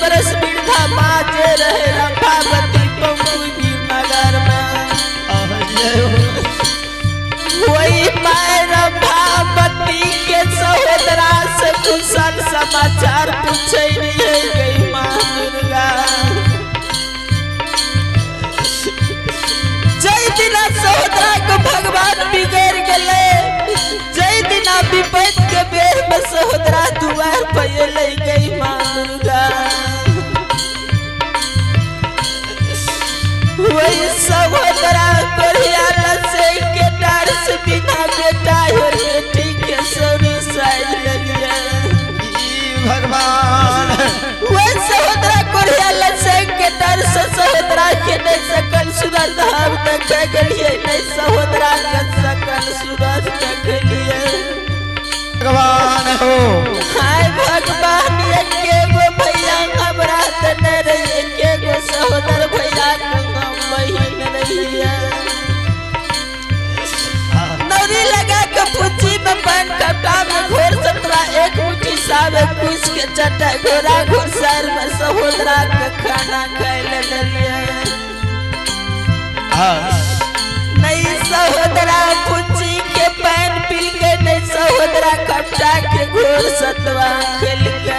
बरस बिरधा माजे रहे रंभावती पंकुई नगर में वही माय रंभावती के सहोदरा से कुशल समाचार पूछे नहीं गई माँ दुर्गा। जय दिना सहोदरा को भगवान बिगड़ गए, जय दिना विपद के बेर में सहोदरा दुआर पर ले गई माँ दुर्गा। वही सहोदरा कोरियाला से के डर से बिना बेटा और बेटी के सौरी साइड ले लिया भगवान। वही सहोदरा कोरियाला से के डर से सहोदरा के नहीं सकल सुरत हम तक गलिए नहीं सहोदरा का सकल सुरत तक गलिए भगवान हो। हाय भगवान एके गो भैया हमरा तने रही एके गो सहोदर भैया के हम बहिन रहिया। नौरी लगा के पुच्छी में पान कपड़ा में घोर सतरा एक मुट्ठी सावे कुछ के चटा घोड़ा घुड़सर में सहोदरा के खाना खाए ले लिया। नहीं सहोदरा पुच्छी के पैन पी के नहीं सहोदरा कपड़ा के घोर सतवा खेल के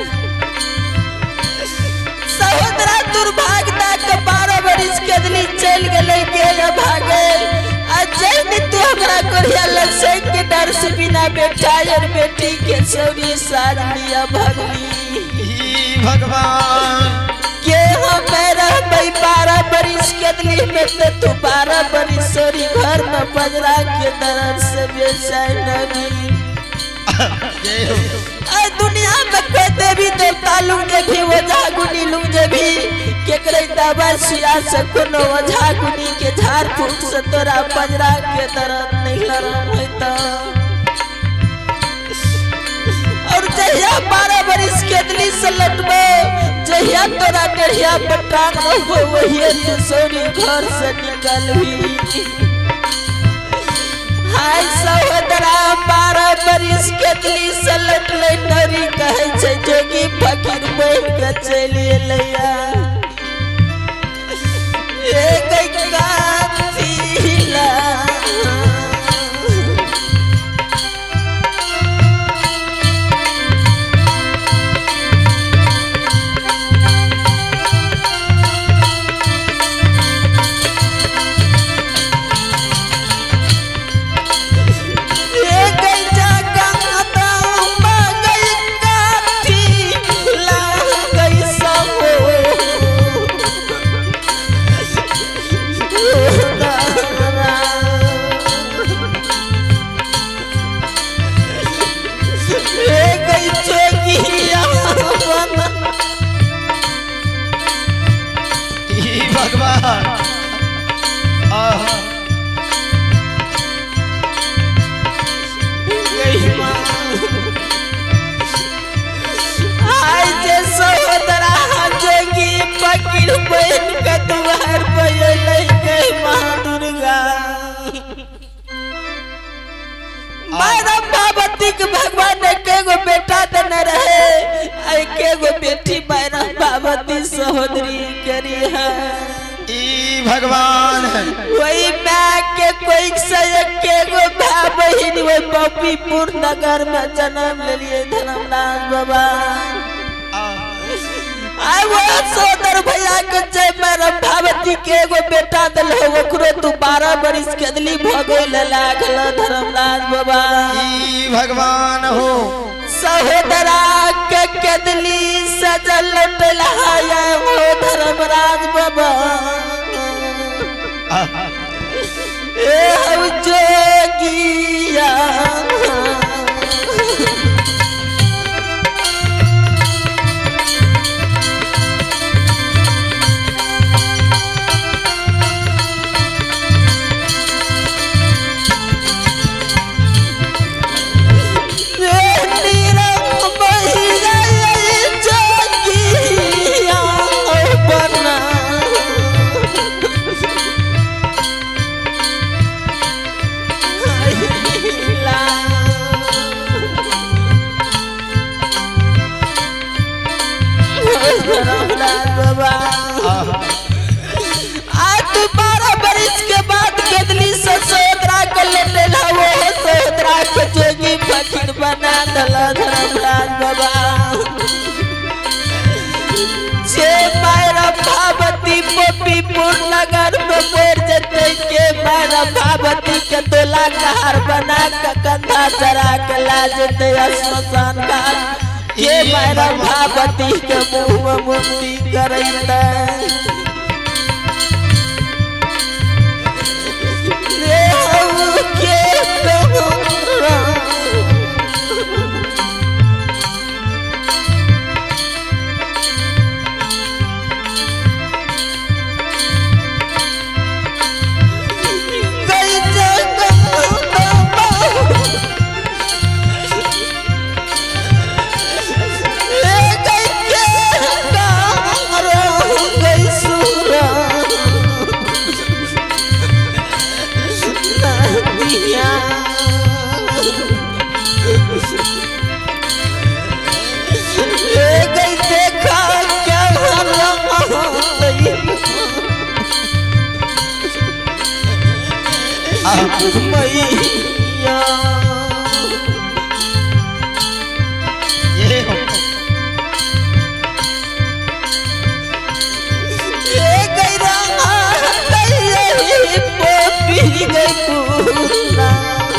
सहोदरा दुर्भाग्यता के 12 बरिस के दिली चल गले के भागे। अजय ने तू हमरा कोरिया लसे के डर से बिना बेटा और बेटी के सौरी साज लिया भगली भगवान। के मेरा भाई 12 बरिस के दिली में तो तू 12 बरिस सौरी घर में बजरा के दर्द से बेचैन नगी। दुनिया में कोई देवी देवता लुंग जेभी वजह गुनी लुंग जेभी केकरे दवा सुया से कोनो वजह गुनी के झाड़ फूक से तोरा बजरा के दर्द नहीं लरम होता। और जहिया 12 बरिस के दिली से लटबो जहिया तोरा डेढ़िया पटान रहबो वही तू सौरी घर से निकल भी। हाय सहोदरा 12 बरिस के दिली से लट ले नरी कहे छे जोगी फकीर बैठ के चलिए लैया एक काथिला भगवान। आज जे सहोदरा जोगी फकीर बहन के दुआर पर ले गई माँ दुर्गा। माँ रंभावती के भगवान एके गो बेटा देने रहे एके गो बेटी माँ रंभावती सहोदरी करी है भगवान। वही माँ के कोई से एके गो भाई बहन वही पपीपुर नगर में जन्म ले लिए धर्मदास बाबा। आय वो सहोदर भैया के जय मैं रंभावती के एगो बेटा दल हो ओकरो तू 12 बरिस के दिली भगो ले लागल धर्मदास बाबा। भगवान हो। सहोदरा के केदली सजल लटलाया हो धर्मराज बाबा। ए हम जोगिया ला लेटे वो सोदरा के जोगी फकीर बना दला धर्मराज बाबा जे मायरा भावती पोपीपुर नगर में मोर जते के मायरा भावती के तोला कहार बना के कंधा चरा के लाजते श्मशान घाट ये मायरा भावती के मुंह में मुक्ति करैता मैया ये गई पोपी गई पूरा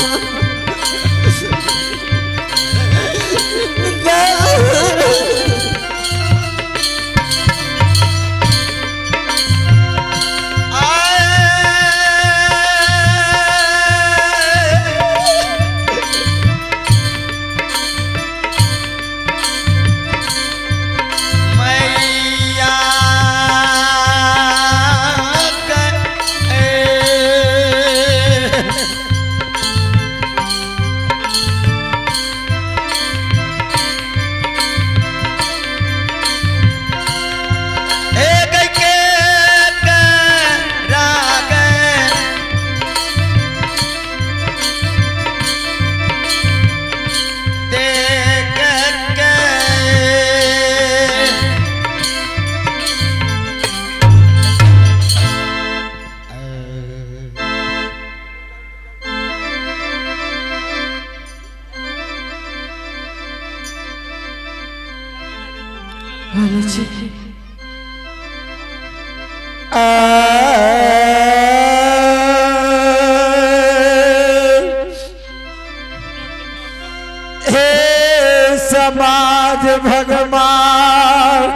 समाज भगवान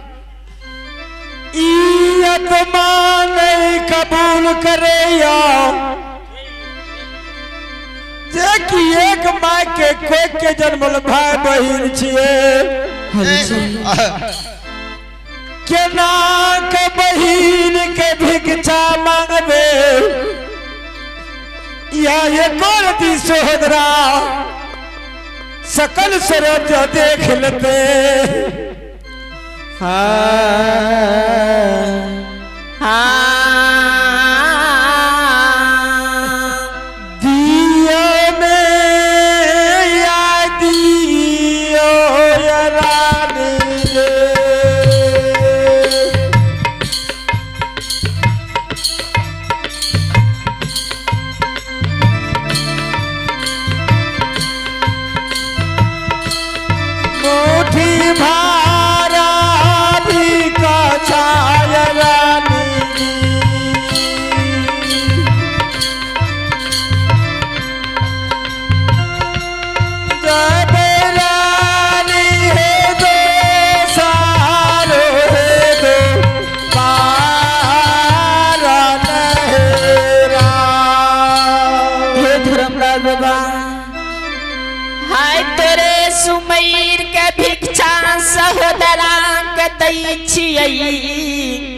आत्मा नहीं कबूल करे कि एक माँ के कोई के जन्मल भाई बहन केना के बहन के भिक्षा मांगबे या एको रति सोहदरा सकल सरज देख लेते दियो में या दियो या रानी रे मुट्ठी भारा भी का छाया रानी जब रानी है दो सारो है दो पारा नहरा हे धर्मराज बाबा हाय तेरे सुमैर के भिक्षा सहोदरा के दई छियै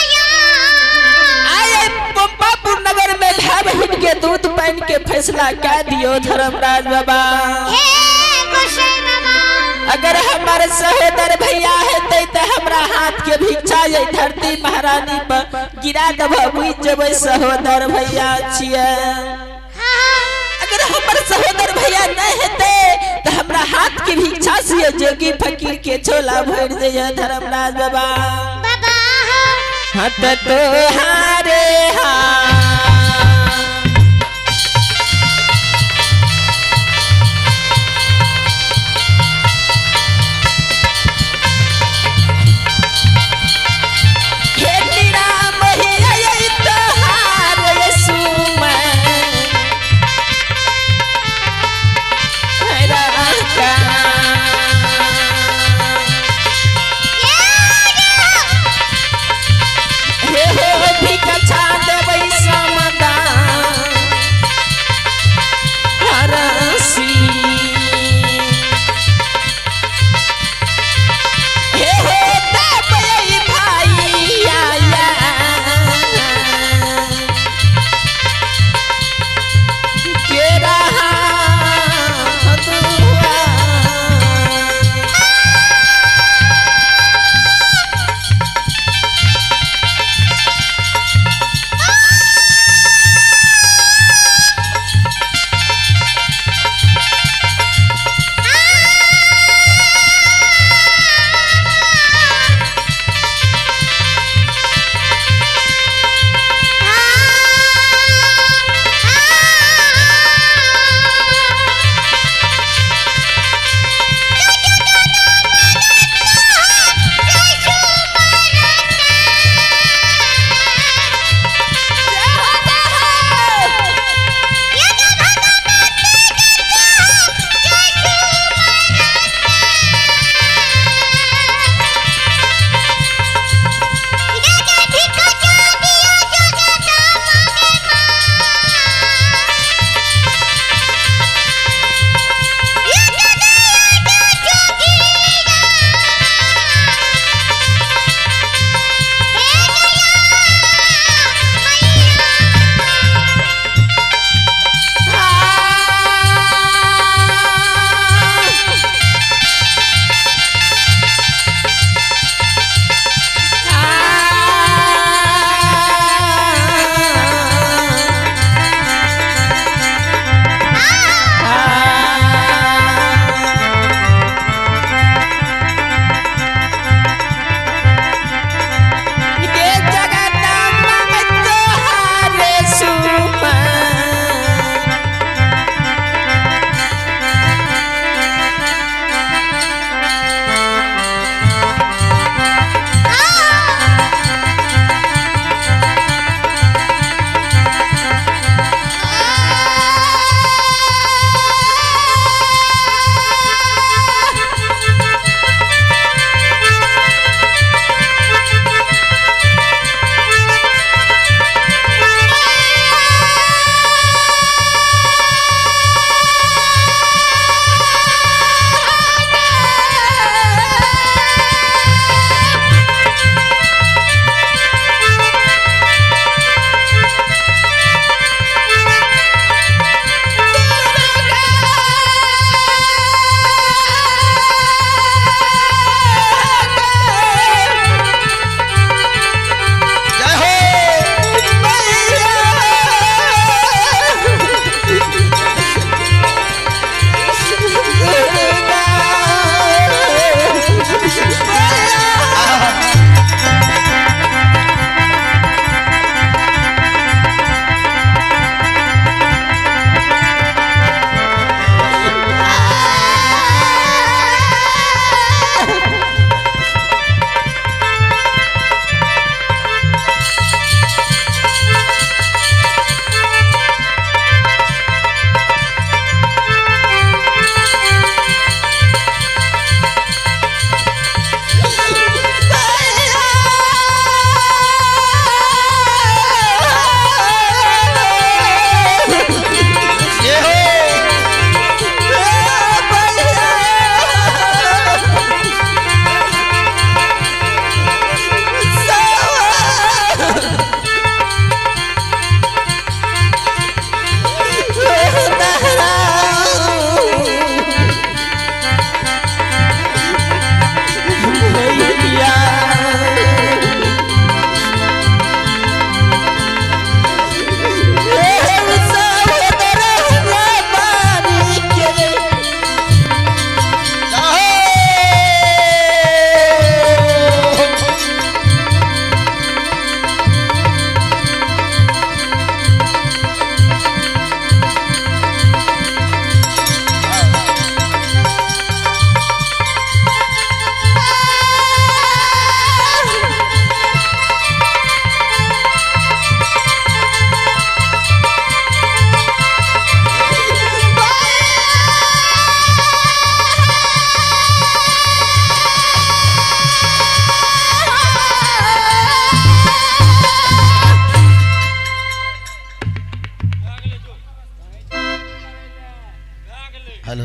आए पंपापुर नगर में भाई बहन के दूध पान के फैसला क्या दियो धर्मराज बाबा अगर हमारे सहोदर भैया है तो हमरा हाथ के भिक्षा ये धरती महारानी पर गिरा दबा बुझ जेबै सहोदर भैया छियै अगर हमारे सहोदर भैया नहीं हेते तो हमरा हाथ के भिक्षा से जोगी फकीर के छोला भर दे धर्मराज बाबा हाथ तो हारे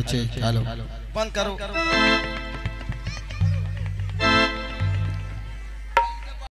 हेलो चेक हेलो बंद करो